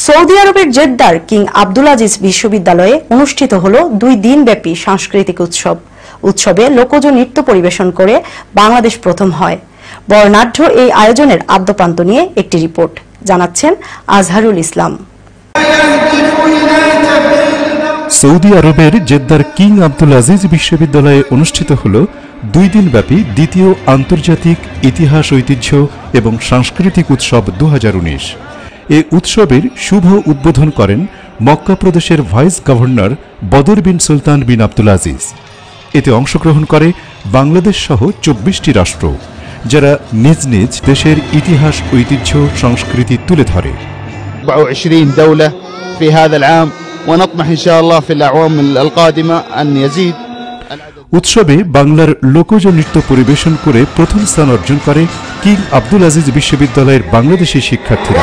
Saudi আরবের জেদ্দার king Abdul Aziz বিশ্ববিদ্যালয়ে অনুষ্ঠিত হল 2 দিনব্যাপী সাংস্কৃতিক উৎসব। উৎসবে লোকজ নৃত্য পরিবেশন করে বাংলাদেশ প্রথম হয়। বর্ণাঢ্য এই আয়োজনের আদ্যপ্রান্ত নিয়ে একটি রিপোর্ট জানাচ্ছেন আজহারুল ইসলাম। সৌদি আরবের জেদ্দার কিং আব্দুল আজিজ বিশ্ববিদ্যালয়ে অনুষ্ঠিত হল 2 দিনব্যাপী দ্বিতীয় আন্তর্জাতিক ইতিহাস ঐতিহ্য এবং সাংস্কৃতিক উৎসব 2019। এই উৎসবের শুভ উদ্বোধন করেন মক্কা প্রদেশের vice governor Badr bin Sultan bin Abdul Aziz. এতে অংশগ্রহণ করে বাংলাদেশ সহ 24টি রাষ্ট্র, যারা নিজ নিজ দেশের ইতিহাস ঐতিহ্য সংস্কৃতি তুলে ধরে। 24 دولة في هذا العام ونطمح إن شاء الله في الأعوام القادمة أن يزيد। উৎসবে বাংলার লোকজ নৃত্য পরিবেশন করে প্রথম স্থান অর্জন করে কিং আব্দুল আজিজ বিশ্ববিদ্যালয়ের বাংলাদেশি শিক্ষার্থীরা।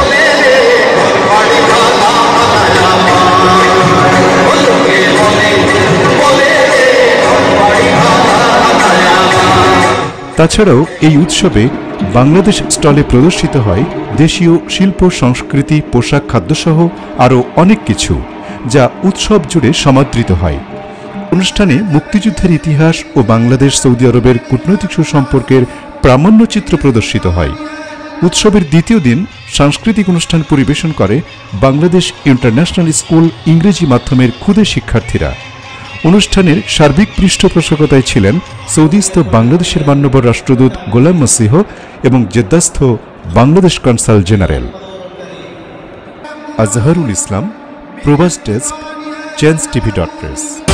তাছাড়াও এই উৎসবে বাংলাদেশ স্টলে প্রদর্শিত হয় দেশীয় শিল্প সংস্কৃতি, পোশাক, খাদ্যসহ আরও অনেক কিছু, যা উৎসব জুড়ে সমাদৃত হয়। অনুষ্ঠানে মুক্তিযুদ্ধের ইতিহাস ও বাংলাদেশ সৌদি আরবের কূটনৈতিক সুসম্পর্কের প্রামাণ্যচিত্র প্রদর্শিত হয়। উৎসবের দ্বিতীয় দিন সাংস্কৃতিক অনুষ্ঠান পরিবেশন করে বাংলাদেশ ইন্টারন্যাশনাল স্কুল ইংরেজি মাধ্যমের ক্ষুদে শিক্ষার্থীরা। অনুষ্ঠানের সার্বিক পৃষ্ঠপোষকতায় ছিলেন সৌদিস্থ বাংলাদেশের মান্যবর রাষ্ট্রদূত গোলাম মসিহ এবং জেদ্দাস্থ বাংলাদেশ কনসাল জেনারেল। আজহারুল ইসলাম, প্রবাস ডেস্ক, চেঞ্জ টিভি.প্রেস।